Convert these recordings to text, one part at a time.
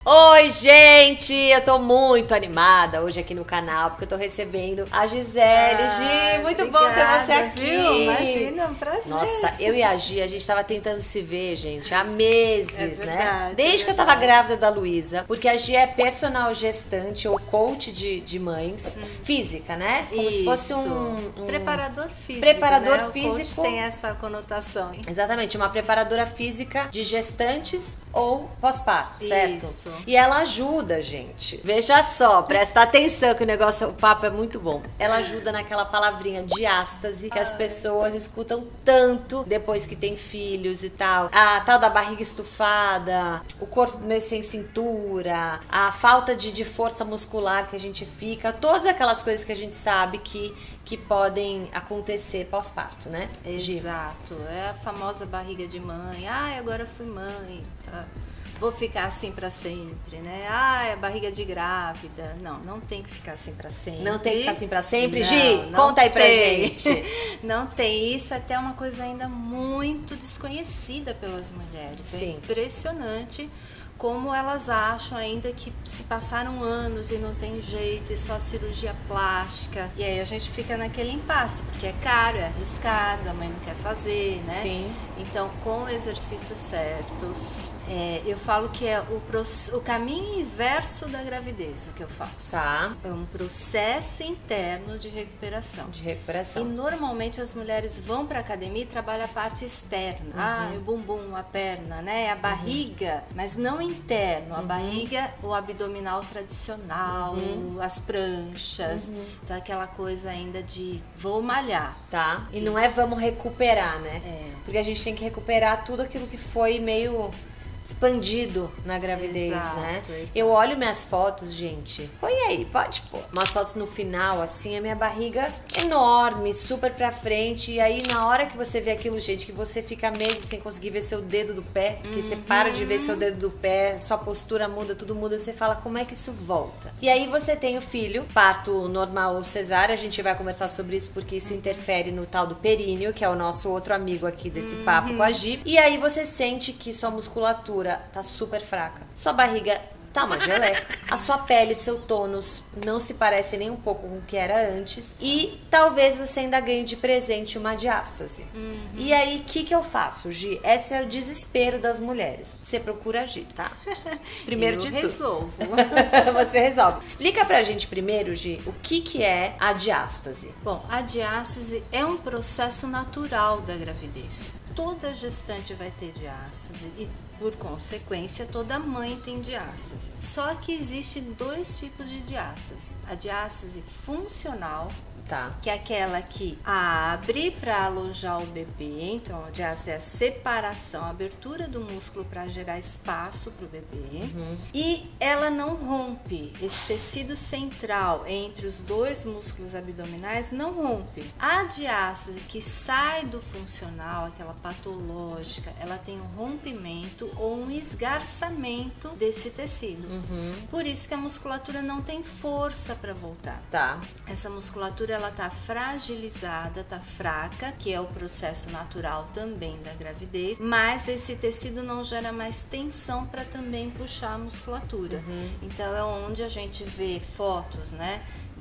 Oi, gente! Eu tô muito animada hoje aqui no canal, porque eu tô recebendo a Gisele. Gi, muito obrigada, bom ter você aqui. Viu? Imagina, é um prazer. Nossa, eu e a Gi, a gente tava tentando se ver, gente, há meses, É né? verdade, Desde que eu tava grávida da Luísa, porque a Gi é personal gestante ou coach de mães, física, né? Como se fosse um preparador físico. Preparador né? físico. O coach tem essa conotação. Exatamente, uma preparadora física de gestantes ou pós-parto, certo? Isso. E ela ajuda, gente. Veja só, presta atenção que o papo é muito bom. Ela ajuda naquela palavrinha diástase que as pessoas escutam tanto depois que tem filhos e tal. A tal da barriga estufada, o corpo meio sem cintura, a falta de força muscular que a gente fica, todas aquelas coisas que a gente sabe que podem acontecer pós-parto, né? Exato. É a famosa barriga de mãe. Ai, agora fui mãe. Tá? Vou ficar assim pra sempre, né? Ai, a barriga de grávida. Não tem que ficar assim pra sempre. Não tem que ficar assim pra sempre? Não, Gi, não conta aí pra tem. gente. Não tem. Isso é até uma coisa ainda muito desconhecida pelas mulheres. Sim. É impressionante como elas acham ainda que se passaram anos e não tem jeito, e só cirurgia plástica. E aí a gente fica naquele impasse, porque é caro, é arriscado, a mãe não quer fazer, né? Sim. Então, com exercícios certos, eu falo que é o caminho inverso da gravidez, o que eu faço. Tá. É um processo interno de recuperação. De recuperação. E normalmente as mulheres vão para academia e trabalham a parte externa. O bumbum, a perna, né? A barriga, mas não interno. A barriga, o abdominal tradicional, as pranchas. Então aquela coisa ainda de vou malhar. Tá. E não é vamos recuperar, né? Porque a gente tem que recuperar tudo aquilo que foi meio expandido na gravidez, Exato, né? exato. Eu olho minhas fotos, gente. Põe aí, pode pôr. Umas fotos no final, assim, a minha barriga enorme, super pra frente. E aí, na hora que você vê aquilo, gente, que você fica meses sem conseguir ver seu dedo do pé, porque você para de ver seu dedo do pé, sua postura muda, tudo muda, você fala, como é que isso volta? E aí você tem o filho, parto normal ou cesárea, a gente vai conversar sobre isso porque isso interfere no tal do períneo, que é o nosso outro amigo aqui desse papo com a Gi. E aí você sente que sua musculatura tá super fraca. Sua barriga tá uma geleca. A sua pele, seu tônus não se parece nem um pouco com o que era antes. E talvez você ainda ganhe de presente uma diástase. E aí, o que eu faço, Gi? Esse é o desespero das mulheres. Você procura a Gi, tá? Primeiro de tudo. Resolvo. Você resolve. Explica pra gente primeiro, Gi, o que é a diástase. Bom, a diástase é um processo natural da gravidez. Toda gestante vai ter diástase e, por consequência, toda mãe tem diástase. Só que existem dois tipos de diástase. A diástase funcional, Tá. que é aquela que abre para alojar o bebê. Então, a diástase é a separação, a abertura do músculo para gerar espaço para o bebê. E ela não rompe. Esse tecido central entre os dois músculos abdominais não rompe. A diástase que sai do funcional, aquela patológica, ela tem um rompimento ou um esgarçamento desse tecido. Por isso que a musculatura não tem força para voltar. Tá. Essa musculatura ela tá fragilizada, tá fraca, que é o processo natural também da gravidez, mas esse tecido não gera mais tensão para também puxar a musculatura. Então é onde a gente vê fotos, né?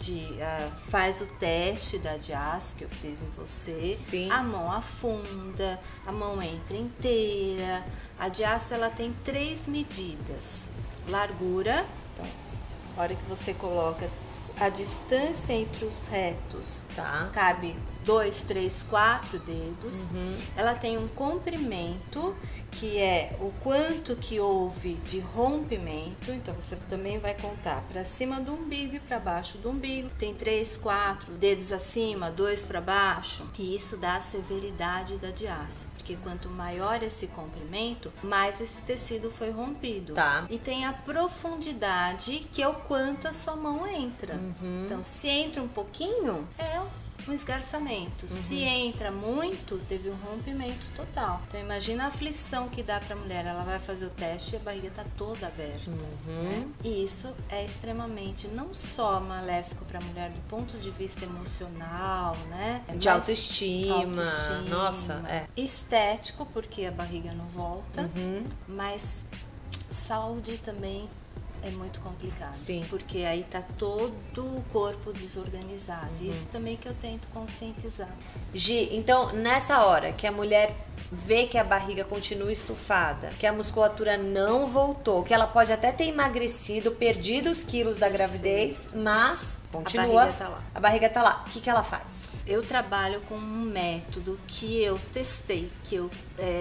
Faz o teste da diástase que eu fiz em você. Sim. A mão afunda, a mão entra inteira. A diástase ela tem 3 medidas: largura, então, a hora que você coloca a distância entre os retos, Tá. cabe 2, 3, 4 dedos. Ela tem um comprimento, que é o quanto que houve de rompimento. Então você também vai contar para cima do umbigo e para baixo do umbigo. Tem 3, 4 dedos acima, 2 para baixo. E isso dá a severidade da diástase, porque quanto maior esse comprimento, mais esse tecido foi rompido. Tá. E tem a profundidade, que é o quanto a sua mão entra. Então, se entra um pouquinho, é um esgarçamento. Se entra muito, teve um rompimento total. Então imagina a aflição que dá para a mulher. Ela vai fazer o teste e a barriga tá toda aberta. Né? E isso é extremamente não só maléfico para a mulher do ponto de vista emocional, né? De autoestima. Nossa, é. Estético, porque a barriga não volta, mas saúde também é muito complicado. Sim. Porque aí tá todo o corpo desorganizado. Isso também que eu tento conscientizar. Gi, então nessa hora que a mulher vê que a barriga continua estufada, que a musculatura não voltou, que ela pode até ter emagrecido, perdido os quilos da gravidez, mas continua. A barriga tá lá. A barriga tá lá. O que ela faz? Eu trabalho com um método que eu testei, que eu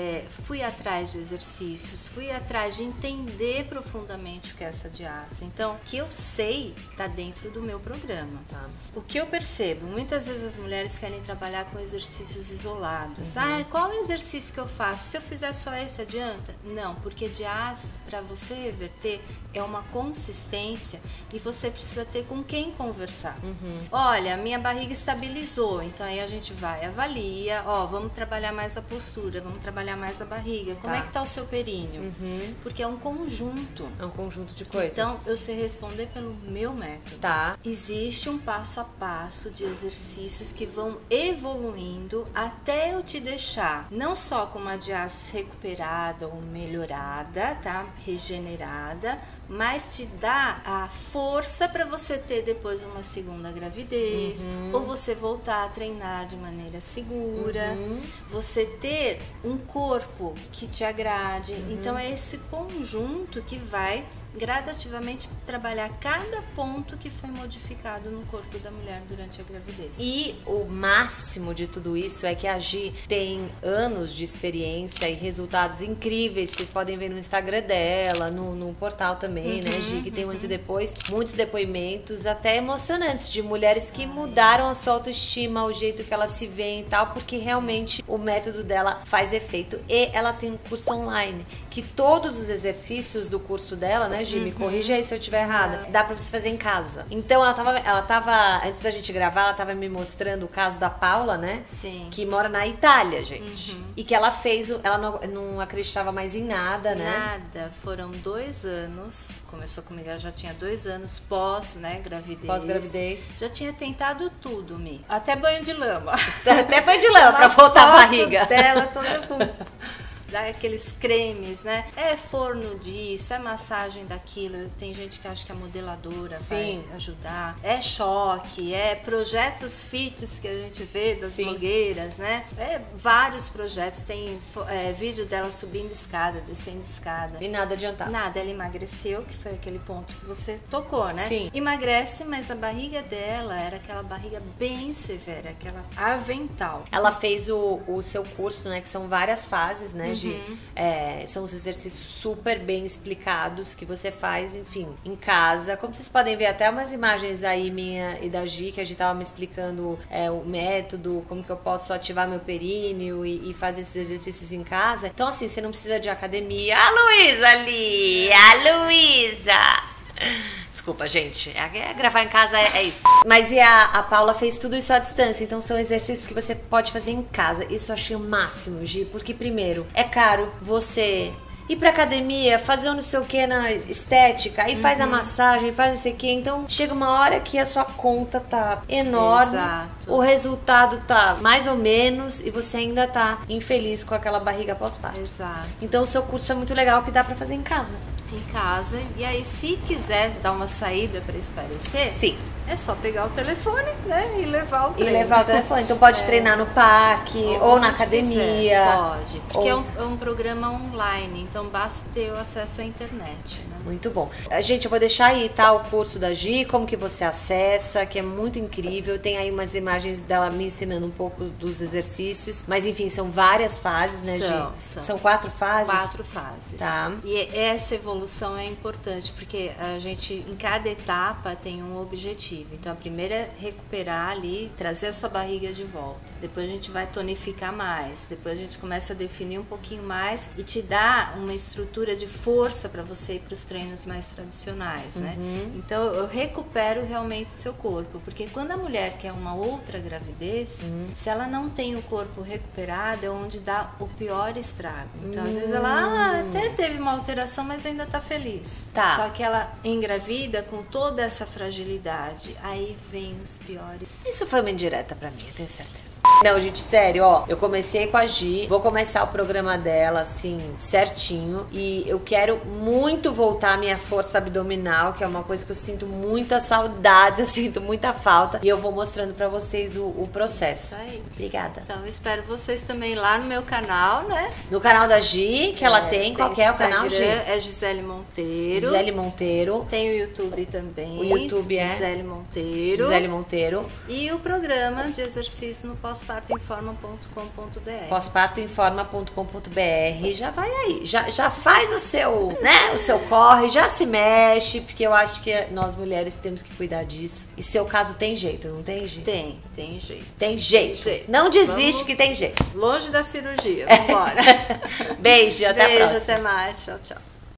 fui atrás de exercícios, fui atrás de entender profundamente o que é essa diástase. Então, o que eu sei tá dentro do meu programa. Tá. O que eu percebo, muitas vezes as mulheres querem trabalhar com exercícios isolados. Qual exercício que eu faço? Se eu fizer só esse, adianta? Não, porque diástase, para você reverter, é uma consistência e você precisa ter com quem conversar. Olha, minha barriga estabilizou, então aí a gente vai, avalia, vamos trabalhar mais a postura, vamos trabalhar mais a barriga. Como é que tá o seu períneo? Porque é um conjunto. É um conjunto de coisas. Então, eu sei responder pelo meu método. Tá. Existe um passo a passo de exercícios que vão evoluindo até eu te deixar não só com uma diástase recuperada ou melhorada, tá? Regenerada, mas te dá a força para você ter depois uma segunda gravidez, ou você voltar a treinar de maneira segura, você ter um corpo que te agrade. Então é esse conjunto que vai gradativamente trabalhar cada ponto que foi modificado no corpo da mulher durante a gravidez. E o máximo de tudo isso é que a Gi tem anos de experiência e resultados incríveis. Vocês podem ver no Instagram dela, no portal também, né, Gi? Que tem um antes e depois, muitos depoimentos, até emocionantes, de mulheres que mudaram a sua autoestima, o jeito que elas se veem e tal, porque realmente o método dela faz efeito. E ela tem um curso online, que todos os exercícios do curso dela, né, Gi, me corrija aí se eu estiver errada, dá pra você fazer em casa. Então ela tava, antes da gente gravar, ela tava me mostrando o caso da Paula, né? Sim. Que mora na Itália, gente. E que ela fez, ela não acreditava mais em nada, né? Nada, foram 2 anos, começou comigo, ela já tinha 2 anos pós, né, gravidez. Pós-gravidez. Já tinha tentado tudo, até banho de lama. Até banho de lama pra voltar a barriga. Dela toda com aqueles cremes, né? É forno disso, é massagem daquilo. Tem gente que acha que a modeladora vai ajudar. É choque, é projetos fits que a gente vê das blogueiras, né? É vários projetos. Tem vídeo dela subindo escada, descendo escada. E nada adiantava. Nada, ela emagreceu, que foi aquele ponto que você tocou, né? Sim. Emagrece, mas a barriga dela era aquela barriga bem severa, aquela avental. Ela fez o seu curso, né? Que são várias fases, né, Gi? São os exercícios super bem explicados que você faz, enfim, em casa. Como vocês podem ver, até umas imagens aí minha e da Gi, que a Gi tava me explicando o método, como que eu posso ativar meu períneo e fazer esses exercícios em casa. Então, assim, você não precisa de academia. A Luísa ali! A Luísa! Desculpa, gente. Gravar em casa é isso. Mas a Paula fez tudo isso à distância. Então são exercícios que você pode fazer em casa. Isso eu achei o máximo, Gi. Porque primeiro, é caro você ir pra academia, fazer um não sei o que na estética, aí faz a massagem, faz não sei o que. Então chega uma hora que a sua conta tá enorme. Exato. O resultado tá mais ou menos e você ainda tá infeliz com aquela barriga pós-parto. Exato. Então o seu curso é muito legal, que dá pra fazer em casa. Em casa, e aí se quiser dar uma saída para espairecer, Sim. É só pegar o telefone, né, e levar o treino. E levar o telefone. Então pode treinar no parque ou na academia. Quiser. Pode, porque é um programa online, então basta ter o acesso à internet, né? Muito bom. Gente, eu vou deixar aí, tá, o curso da Gi, como que você acessa, que é muito incrível. Tem aí umas imagens dela me ensinando um pouco dos exercícios. Mas enfim, são várias fases, né, Gi? São 4 fases? 4 fases. Tá. E essa evolução é importante, porque a gente, em cada etapa, tem um objetivo. Então, a primeira é recuperar ali, trazer a sua barriga de volta. Depois a gente vai tonificar mais. Depois a gente começa a definir um pouquinho mais e te dá uma estrutura de força para você ir para os treinos mais tradicionais, né? Então, eu recupero realmente o seu corpo. Porque quando a mulher quer uma outra gravidez, se ela não tem o corpo recuperado, é onde dá o pior estrago. Então, às vezes ela até teve uma alteração, mas ainda tá feliz. Tá. Só que ela engravida com toda essa fragilidade. Aí vem os piores. Isso foi uma indireta pra mim, eu tenho certeza. Não, gente, sério, ó, eu comecei com a Gi, vou começar o programa dela, assim, certinho, e eu quero muito voltar à minha força abdominal, que é uma coisa que eu sinto muita saudades, eu sinto muita falta, e eu vou mostrando pra vocês o processo. Isso aí. Obrigada. Então, eu espero vocês também lá no meu canal, né? No canal da Gi, que ela tem, qual que é o canal, Gi? É Gisele Monteiro. Gisele Monteiro. Tem o YouTube também. O YouTube é Gisele Monteiro. Gisele Monteiro. E o programa de exercício no pospartoinforma.com.br. Pospartoinforma.com.br. Já vai aí, já faz o seu, né? O seu corre, já se mexe, porque eu acho que nós mulheres temos que cuidar disso. E seu caso tem jeito, não tem jeito? Tem jeito. Tem jeito. Não desiste que tem jeito. Longe da cirurgia. Vambora. Beijo, até a próxima. Beijo, até mais. Tchau, tchau.